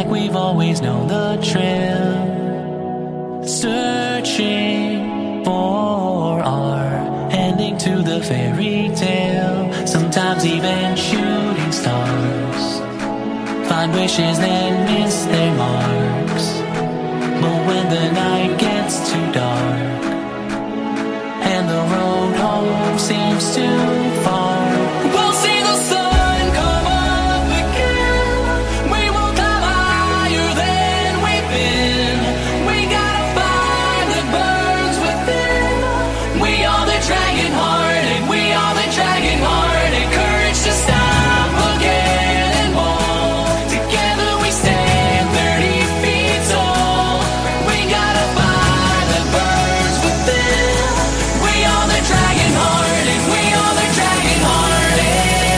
like we've always known the trail, searching for our ending to the fairy tale. Sometimes even shooting stars find wishes then miss their marks. But when the night gets too dark and the road home seems too far, we'll see the sun come up again. We will climb higher than we've been. We gotta find the burns within. We are the Dragonhearted, we are the Dragonhearted. Courage to stop again and more. Together we stand 30 feet tall. We gotta find the burns within. We are the Dragonhearted, we are the Dragonhearted.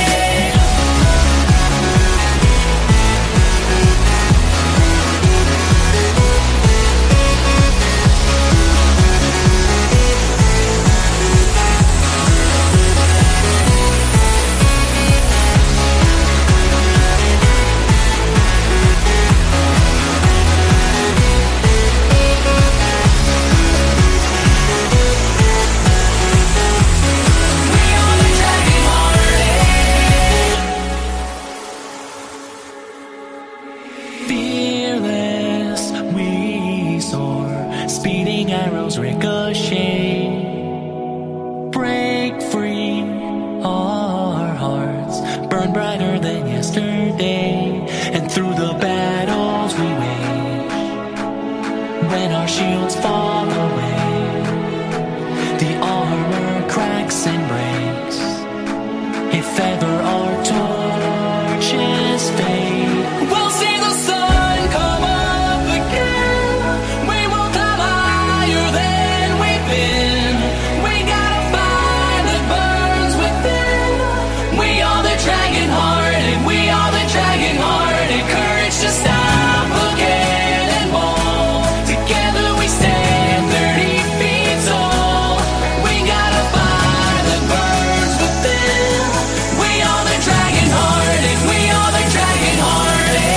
Fearless, we soar, speeding arrows ricochet. Break free, our hearts burn brighter than yesterday. And through the battles we wage, when our shields fall away, the armor cracks and breaks. If ever our torches fade, we'll see the sun come up again. We will climb higher than we've been. We gotta find the burns within. We are the Dragonhearted, we are the Dragonhearted. Courage to stop again and more. Together we stand 30 feet tall. We gotta find the burns within. We are the Dragonhearted, we are the Dragonhearted.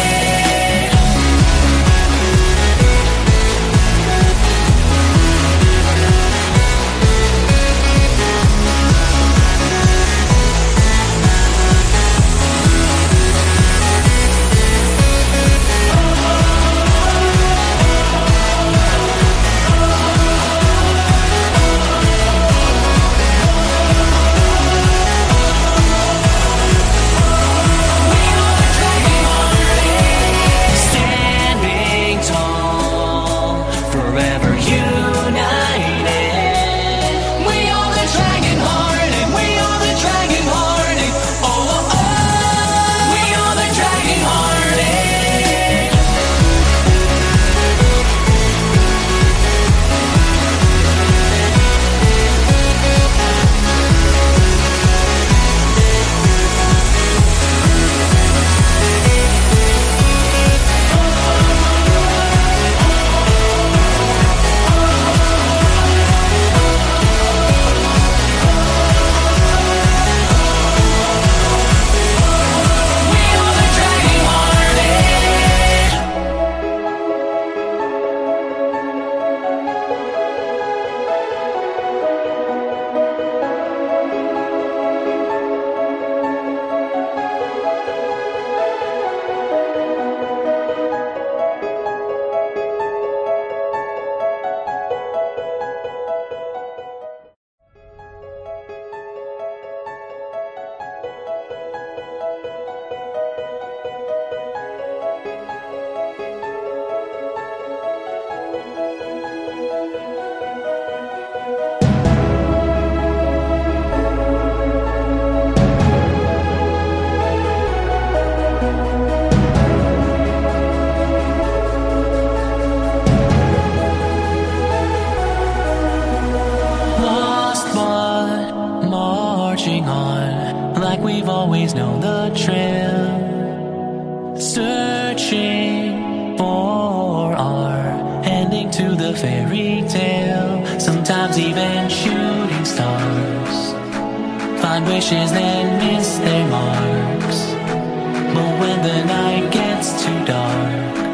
Standing tall, forever united. We are the Dragonhearted, we are the Dragonhearted. Oh, oh, oh. We are the Dragonhearted. We are the Dragonhearted. Lost but marching on, like we've always known the trail, searching for our ending to the fairy tale. Sometimes even shooting stars find wishes then miss their marks. But when the night gets too dark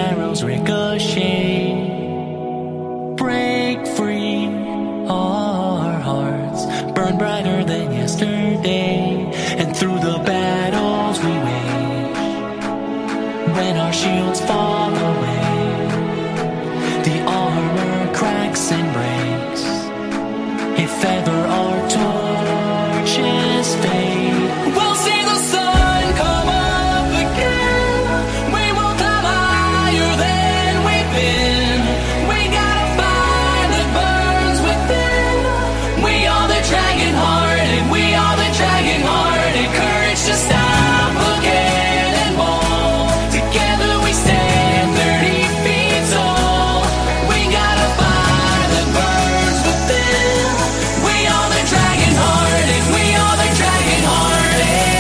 arrows ricochet. Break free, our hearts burn brighter than yesterday. And through the battles we wage, when our shields fall away, the armor cracks and breaks. If ever our torches fade, we'll see the sun come up again. We will climb higher than we've been. We got a fire that burns within. We are the Dragonhearted, we are the Dragonhearted. Courage to stop again and wall. Together we stand 30 feet tall. We got a fire that burns within. We are the Dragonhearted, we are the Dragonhearted.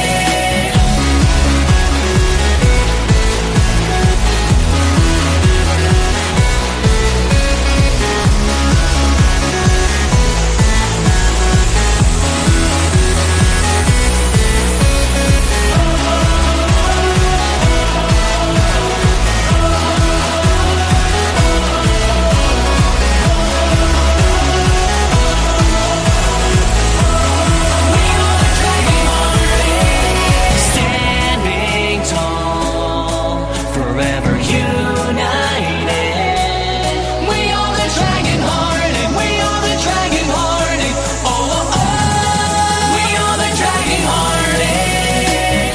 Standing tall, forever united. We are the Dragonhearted, we are the Dragonhearted. Oh, oh, oh. We are the Dragonhearted.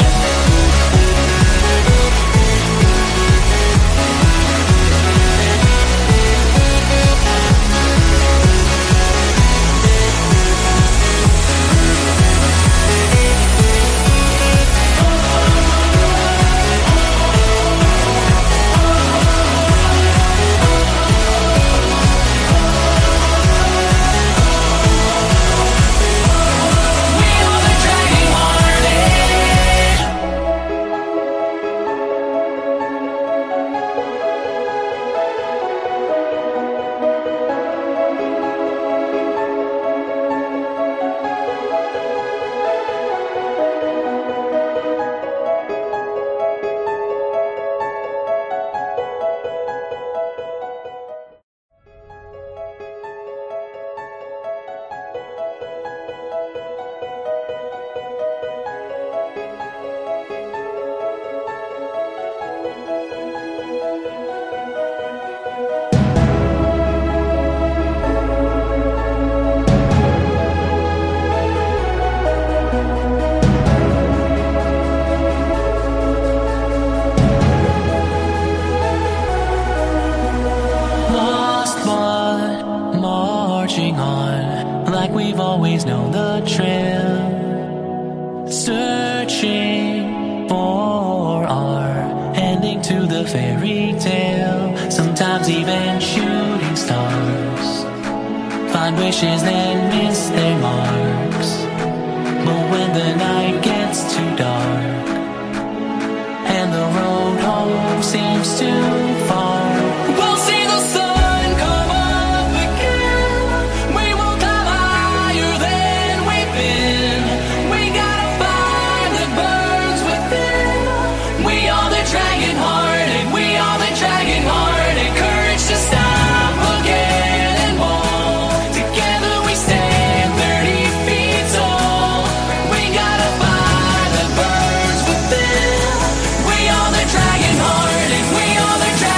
We are the Dragonhearted. Lost but marching on, like we've always known the trail. Searching for our ending to the fairy tale. Sometimes even shooting stars find wishes then miss their marks. But when the night gets too dark and the road home seems too far, we'll see the sun come up again. We will climb higher than we've been. We got a fire that burns within. We are the Dragonhearted, we are the Dragonhearted. Courage to stop again and wall. Together we stand 30 feet tall. We got a fire that burns within. We are the Dragonhearted, we are the Dragonhearted.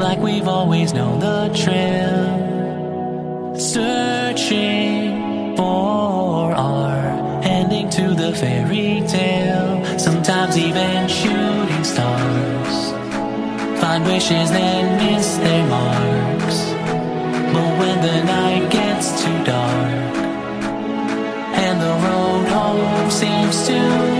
like we've always known the trail, searching for our ending to the fairy tale. Sometimes even shooting stars find wishes then miss their marks. But when the night gets too dark and the road home seems to